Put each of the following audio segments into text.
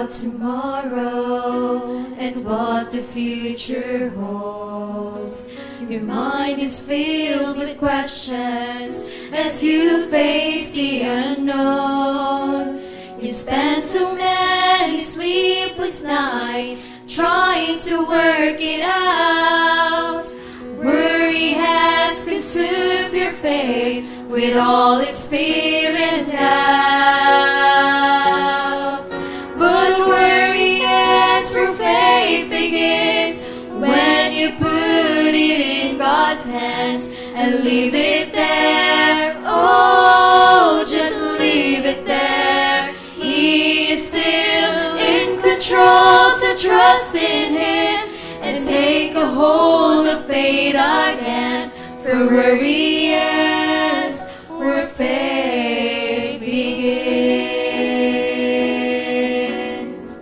about tomorrow and what the future holds. Your mind is filled with questions as you face the unknown. You spend so many sleepless nights trying to work it out. Worry has consumed your faith with all its fear and doubt. But worry ends where faith begins, when you put it in God's hands and leave it there. Oh, just leave it there. He is still in control, so trust in Him and take a hold of faith again. For worry ends where faith begins.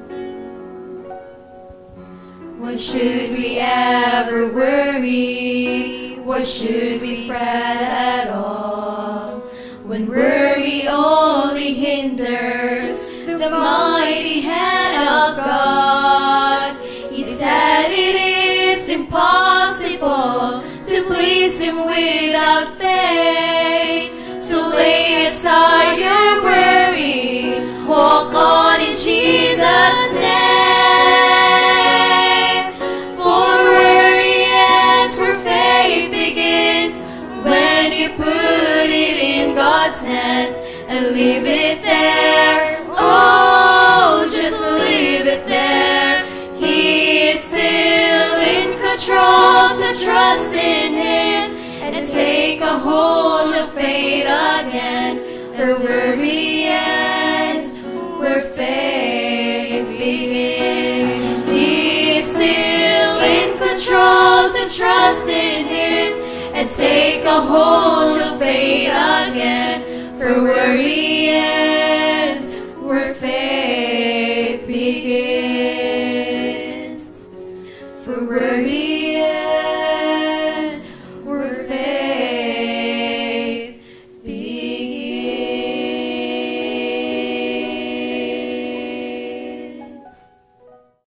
Why should we ever worry? Why should we fret at all? When worry only hinders the mighty hand of God. He said it is impossible to please Him without faith. So lay aside your worry, walk on in Jesus' name. For worry ends where faith begins, when you put it in God's hands and leave it there. Oh, just leave it there. He is still in control, so trust in Him and take a hold of faith again. For worry ends where faith begins. He is still in control, so trust in Him and take a hold of faith again. For worry ends